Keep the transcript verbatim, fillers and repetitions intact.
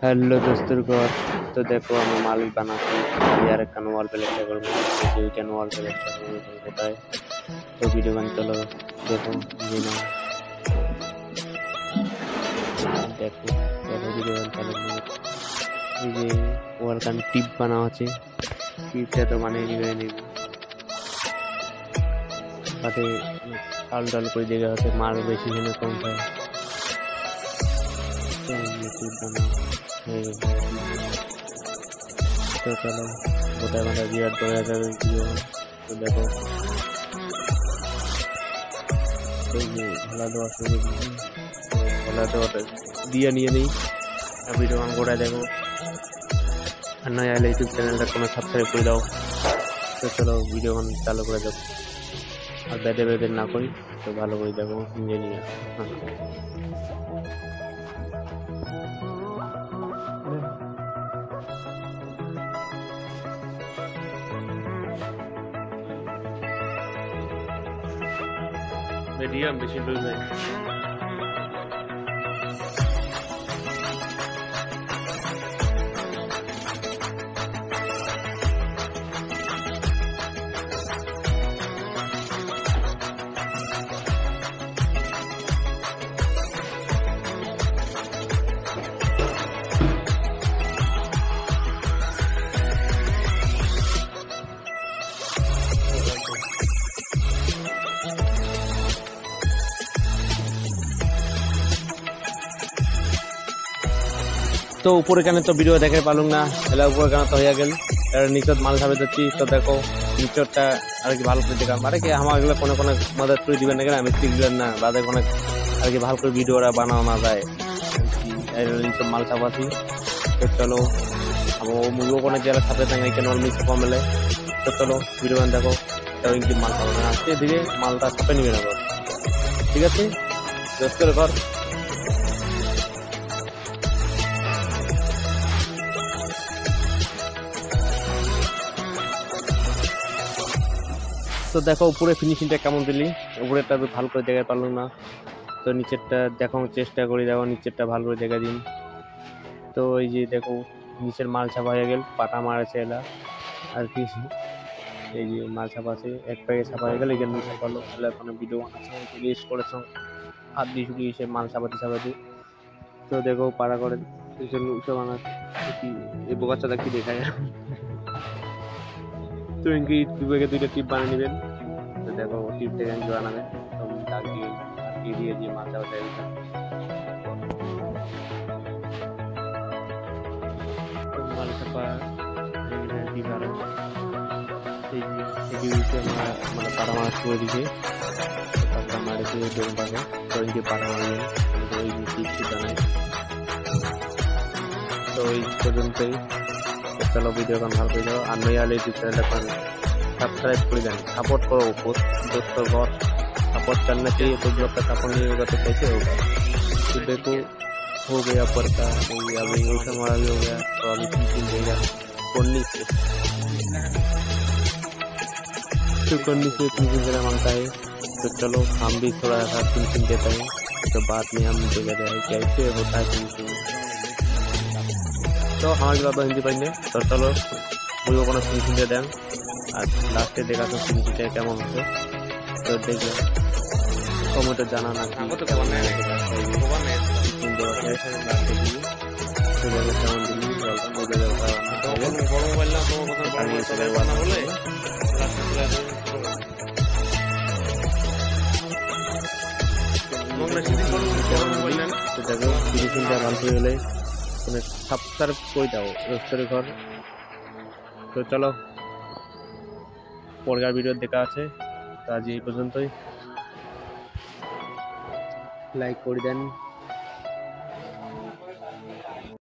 Hello दोस्तों घर तो देखो हम मालिक बना यार एक वॉल पे लेक्चर करूँगा वीकेंड वॉल पे लेक्चर करूँगा होता है तो वीडियो बन चलो देखो ये ना देखो देखो वीडियो बन चलो ये वॉल का टिप बना আছে টিপটা তো মানে নিবে নি তাতে ডাল ডাল করে দেওয়া আছে মার বেশি হলে কম হয় तो टिप बना तो चलो गोटा बंदा बियर दो हजार वीडियो तो देखो तो ये भला दो शुरू भला दो दिया नहीं नहीं वीडियो हम गोटा देखो नया यूट्यूब चैनल को सब्सक्राइब कर दाओ तो चलो वीडियो हम चालू कर दो और बेदे बेदे ना करी तो भालो করে দেখো ইঞ্জিনিয়ার मीडियम बेশি লুজ হয় तो ऊपर के तो भिडियो देखे पालूँ ना ऊपर के तो हो गल नीचे माल छापे दिচ্ছি तो देखो नीचरটা আর কি ভালো করে দেখা মানে কি আমাগুলো কোন কোন মদত করে দিবেন না আমি শিখলেন না বাদে কোন আর কি ভালো করে ভিডিওটা বানানো না যায় এই নিচে মাল ছাপাছি তো চলো अब मुझे कोने जरा छापे देंगे कि नॉर्मल छापा मिले तो चलो वीडियो बन देखो तो इनकी माल छापा आस्ते धीरे मालटा छापे नहीं ना ठीक है दोस्तों घर तो देखो ऊपर फिनिशिंगটা কেমন দিলি উপরেরটা তো ভালো করে দেখাতে পারলাম না তো নিচেরটা দেখানোর চেষ্টা করি দেখো নিচেরটা ভালো করে দেখা দিন তো এই যে দেখো নিচের মাল ছাপা হয়ে গেল পাটা মারছে এলা আর কি এই যে মাল ছাপা আছে এক প্যাকে ছাপা হয়ে গেল এখানে ছাপালো তাহলে এখন ভিডিও বানাচ্ছে রিলিজ করেছো হাত দিয়ে শুকিয়ে এসে মাল ছাপাতে ছাপাতে তো দেখো পাড়া করে চলো উঠে বানাচ্ছে কি এই বোকাচাটা কি দেখায় तो इनकी टिप के दुईटा टिप बना नेबेन तो देखो टिप থেকে ইনকি বানাবেন তো দাগ দিয়ে দিয়ে দিয়ে যে মাথা ওটা তো মাল ছাপা এখানে দিবার এই এই যে মানে পাড়া মারা শুরু দিকে পাড়া মারা দিয়ে দেন পাবে তো ইনকি পাড়া মারিয়ে তো এই টিপ বানাই তো এই পর্যন্তই चलो वीडियो को भालो कर और नया यूट्यूब चैनल को सब्सक्राइब कर दें सपोर्ट करो दोस्तों घर सपोर्ट करना चाहिए तो जब तक सपोर्ट नहीं होगा तो कैसे होगा तो देखो हो गया पड़ता अभी हमारा भी हो गया तो अभी फिनिशिंग देगा कोन्नी से तो कोन्नी से फिनिशिंग देना मांगता है तो चलो हम भी थोड़ा सा फिनिशिंग देते हैं तो बाद में हम देखते हैं कैसे होता है फिनिशिंग तो हमारे बाबा हिंदी पढ़ने तो चलो मुझे को फिनिशिंग दे दें और लास्टे देखा तो फिनिशिंग केमन होते तो देखिए कमेंट जाना ना तो केमन देखो फिनिशिंग भालो हले सब्सक्राइब कर दाओ दोस्तों घर तो चलो परेर भिडियो देखा आछे तो आज এই পর্যন্তই लाइक कर दें।